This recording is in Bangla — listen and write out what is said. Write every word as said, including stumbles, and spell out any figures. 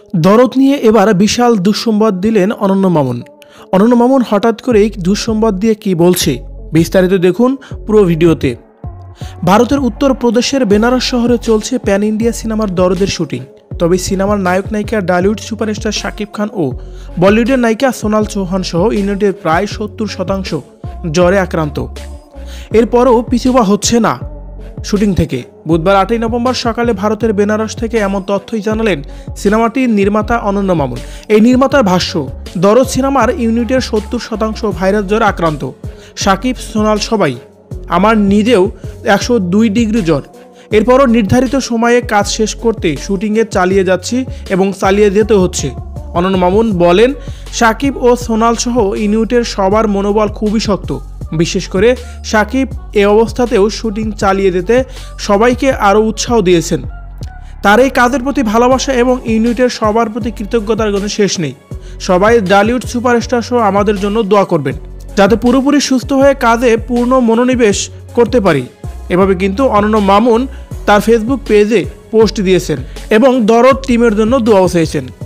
দরদ নিয়ে এবার বিশাল দুঃসংবাদ দিলেন অনন্য মামুন। অনন্য মামুন হঠাৎ করেই দুঃসংবাদ দিয়ে কি বলছে বিস্তারিত দেখুন পুরো ভিডিওতে। ভারতের উত্তর প্রদেশের বেনারস শহরে চলছে প্যান ইন্ডিয়া সিনেমার দরদের শুটিং। তবে সিনেমার নায়ক নায়িকা ডালিউড সুপারস্টার শাকিব খান ও বলিউডের নায়িকা সোনাল চৌহান সহ ইউনিটের প্রায় সত্তর শতাংশ জ্বরে আক্রান্ত। এরপরও পিছুপা হচ্ছে না শুটিং থেকে। বুধবার আটই নভেম্বর সকালে ভারতের বেনারস থেকে এমন তথ্যই জানালেন সিনেমাটির নির্মাতা অনন্য মামুন। এই নির্মাতার ভাষ্য, দরদ সিনেমার ইউনিটের সত্তর শতাংশ ভাইরাস জ্বরে আক্রান্ত। শাকিব, সোনাল সবাই, আমার নিজেও একশো দুই ডিগ্রি জ্বর। এরপরও নির্ধারিত সময়ে কাজ শেষ করতে শুটিংয়ে চালিয়ে যাচ্ছি এবং চালিয়ে যেতে হচ্ছে। অনন্য মামুন বলেন, শাকিব ও সোনাল সহ ইউনিটের সবার মনোবল খুবই শক্ত। বিশেষ করে শাকিব এ অবস্থাতেও শুটিং চালিয়ে যেতে সবাইকে আরও উৎসাহ দিয়েছেন। তার এই কাজের প্রতি ভালোবাসা এবং ইউনিটের সবার প্রতি কৃতজ্ঞতার কোনো শেষ নেই। সবাই ডালিউড সুপারস্টার সহ আমাদের জন্য দোয়া করবেন, যাতে পুরোপুরি সুস্থ হয়ে কাজে পূর্ণ মনোনিবেশ করতে পারি। এভাবে কিন্তু অনন্য মামুন তার ফেসবুক পেজে পোস্ট দিয়েছেন এবং দরদ টিমের জন্য দোয়াও চেয়েছেন।